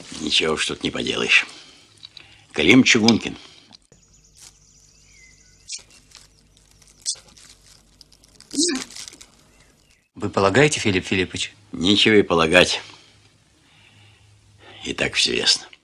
Ничего уж тут не поделаешь. Клим Чугункин. Вы полагаете, Филипп Филиппович? Нечего и полагать. И так все ясно.